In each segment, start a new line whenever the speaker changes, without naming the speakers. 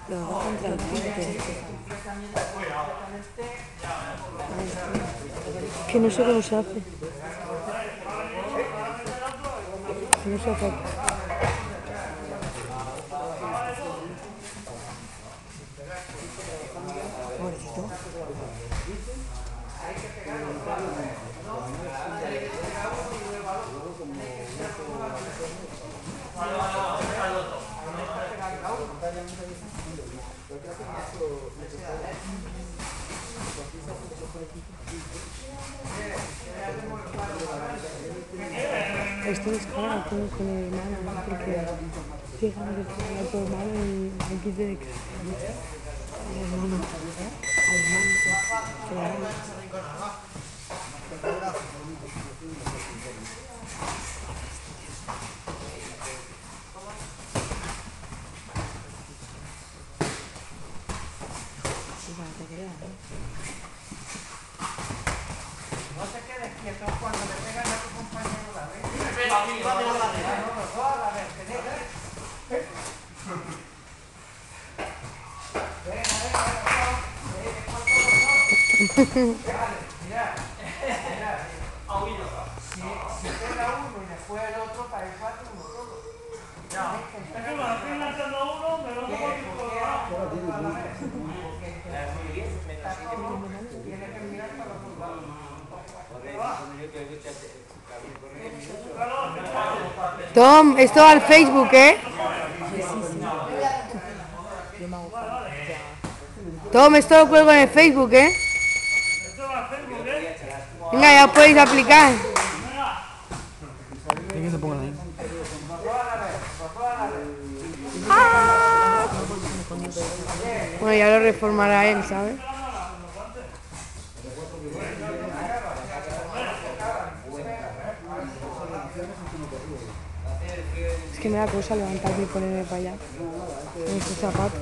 Lo hago contra el tinte. Que no sé cómo se hace. Que no se hace aquí. Pobrecito. Esto es cara con el hermano, ¿no? Porque fijan que a tu hermano y aquí tiene que al hermano. Al hermano.
No te quedes quieto cuando le pegan a tu compañero la vez. Me pega a mí, no, a ver, que deje. Mira. Si pega uno y después el otro, para el cuatro, uno todo. Ya. Es que me estoy lanzando uno, me lo pongo tiene que mirar para los dos lados.
Tom, esto va al Facebook, ¿eh? Tom, esto lo cuelgo en el Facebook, ¿eh? Venga, ya podéis aplicar.
¿Qué se pongan ahí?
¡Ah! Bueno, ya lo reformará él, ¿sabes? Es que me da cosa levantarme y ponerme para allá con estos zapatos.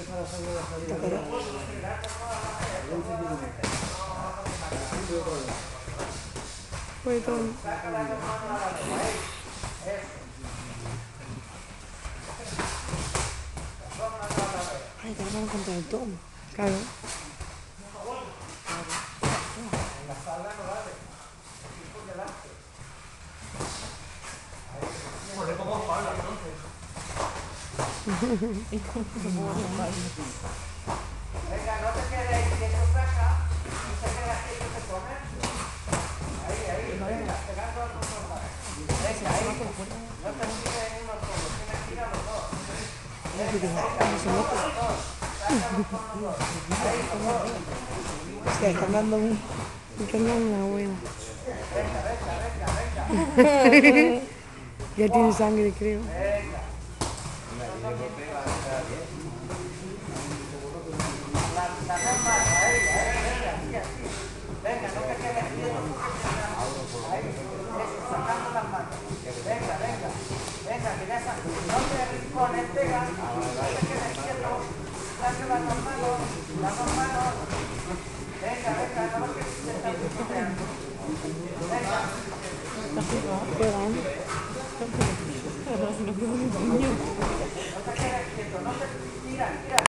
Pues todo. Ay, te van a encontrar el Tom. Claro.
Venga, no te quedes quieto acá, no te quedes quieto que comer. Ahí, venga, pegando a los dos. Venga, ahí, no te olvides en uno solo, tienes que ir a los dos.
Hostia, están dando una buena.
Venga.
Ya tiene sangre, creo.
Venga.